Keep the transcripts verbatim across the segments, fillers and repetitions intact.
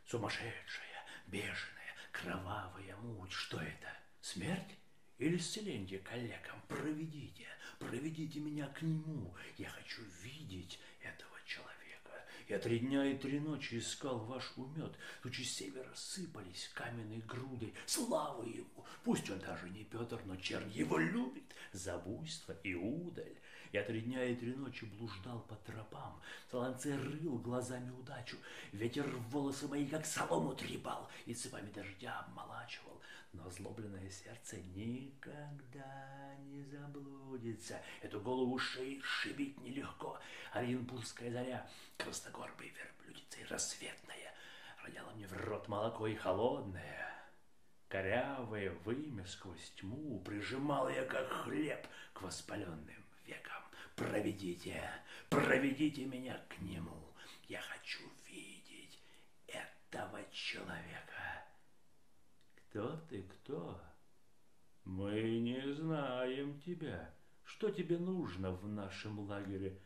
Сумасшедшая, бешеная, кровавая муть. Что это? Смерть? Или исцеление коллегам? Проведите, проведите меня к нему. Я хочу видеть этого человека. Я три дня и три ночи искал ваш умет. Тучи севера сыпались каменной грудой. Слава ему! Пусть он даже не Петр, но чернь его любит за буйство и удаль. Я три дня и три ночи блуждал по тропам. Солонце рыл глазами удачу. Ветер в волосы мои, как солому трепал, и цепами дождя обмолачивал. Но озлобленное сердце никогда не заблудится. Эту голову шеи шибить нелегко. Оренбургская заря, красногорбой верблюдицей рассветная, роняла мне в рот молоко и холодное. Корявое вымя сквозь тьму прижимал я, как хлеб, к воспаленным векам. Проведите, проведите меня к нему. Я хочу видеть этого человека. Кто ты, кто? Мы не знаем тебя. Что тебе нужно в нашем лагере?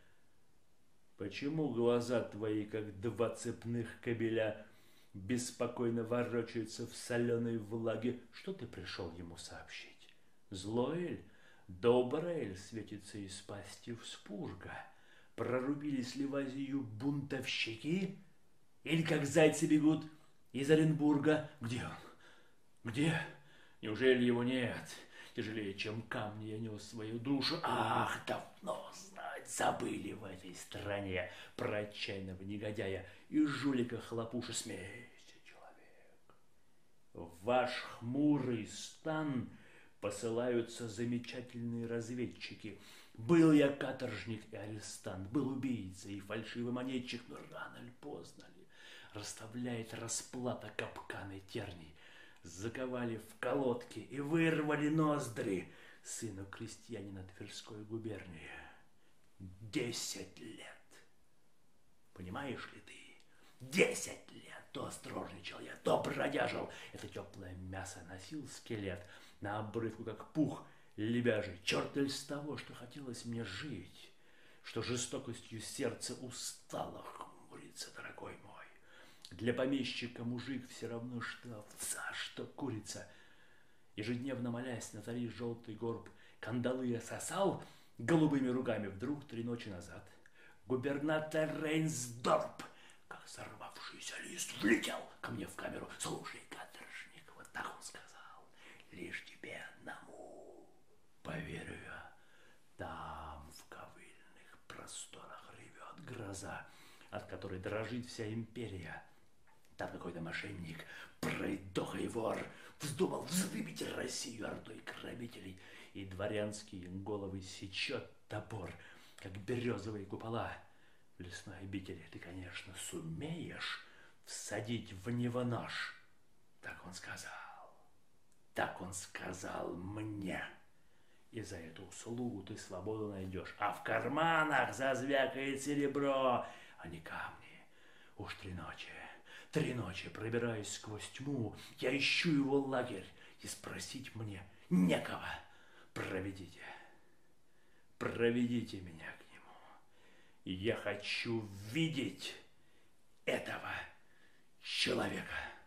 Почему глаза твои, как два цепных кобеля, беспокойно ворочаются в соленой влаге? Что ты пришел ему сообщить? Злой эль, добрый эль светится из пасти вспурга? Прорубились ли в Азию бунтовщики? Или как зайцы бегут из Оренбурга? Где он? Где? Неужели его нет? Тяжелее, чем камни, я нес свою душу. Ах, давно знать, забыли в этой стране про отчаянного негодяя и жулика Хлопуша. Смейся, человек. В ваш хмурый стан посылаются замечательные разведчики. Был я каторжник и арестант, был убийца и фальшивый монетчик, но рано ли, поздно ли расставляет расплата капканы терний. Заковали в колодки и вырвали ноздри сыну крестьянина Тверской губернии. Десять лет. Понимаешь ли ты? Десять лет. То осторожничал я, то бродяжил. Это теплое мясо носил скелет на обрывку, как пух лебяжий. Черт ли с того, что хотелось мне жить, что жестокостью сердце устало хмурится, дорогой мой. Для помещика мужик все равно, что овца, что курица. Ежедневно молясь на цари желтый горб, кандалы я сосал голубыми ругами. Вдруг три ночи назад губернатор Рейнсдорп, как сорвавшийся лист, влетел ко мне в камеру. Слушай, каторжник, вот так он сказал, лишь тебе одному поверю я. Там в ковыльных просторах ревет гроза, от которой дрожит вся империя. Там какой-то мошенник, пройдоха и вор, вздумал вздыбить Россию ордой грабителей, и дворянские головы сечет топор, как березовые купола в лесной обители. Ты, конечно, сумеешь всадить в него нож. Так он сказал. Так он сказал мне. И за эту услугу ты свободу найдешь. А в карманах зазвякает серебро, а не камни. Уж три ночи. Три ночи пробираюсь сквозь тьму, я ищу его лагерь, и спросить мне некого. Проведите, проведите меня к нему. Я хочу видеть этого человека.